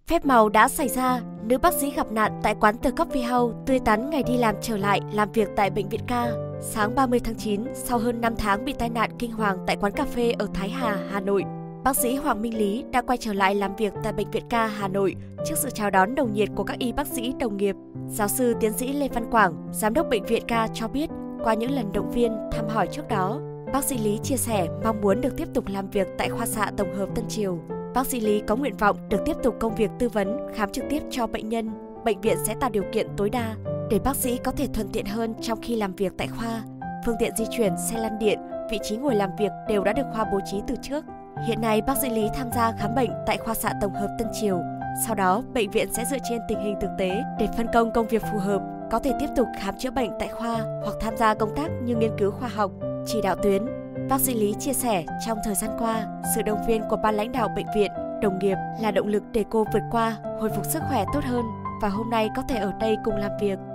Phép màu đã xảy ra, nữ bác sĩ gặp nạn tại quán The Coffee House, tươi tắn ngày đi làm trở lại làm việc tại bệnh viện Ca. Sáng 30 tháng 9, sau hơn 5 tháng bị tai nạn kinh hoàng tại quán cà phê ở Thái Hà, Hà Nội, bác sĩ Hoàng Minh Lý đã quay trở lại làm việc tại bệnh viện Ca Hà Nội trước sự chào đón nồng nhiệt của các y bác sĩ đồng nghiệp. Giáo sư tiến sĩ Lê Văn Quảng, giám đốc bệnh viện Ca cho biết, qua những lần động viên, thăm hỏi trước đó, bác sĩ Lý chia sẻ mong muốn được tiếp tục làm việc tại khoa xạ tổng hợp Tân Triều. Bác sĩ Lý có nguyện vọng được tiếp tục công việc tư vấn, khám trực tiếp cho bệnh nhân. Bệnh viện sẽ tạo điều kiện tối đa để bác sĩ có thể thuận tiện hơn trong khi làm việc tại khoa. Phương tiện di chuyển, xe lăn điện, vị trí ngồi làm việc đều đã được khoa bố trí từ trước. Hiện nay, bác sĩ Lý tham gia khám bệnh tại khoa xạ tổng hợp Tân Triều. Sau đó, bệnh viện sẽ dựa trên tình hình thực tế để phân công công việc phù hợp, có thể tiếp tục khám chữa bệnh tại khoa hoặc tham gia công tác như nghiên cứu khoa học, chỉ đạo tuyến. Bác sĩ Lý chia sẻ, trong thời gian qua, sự động viên của ban lãnh đạo bệnh viện, đồng nghiệp là động lực để cô vượt qua, hồi phục sức khỏe tốt hơn và hôm nay có thể ở đây cùng làm việc.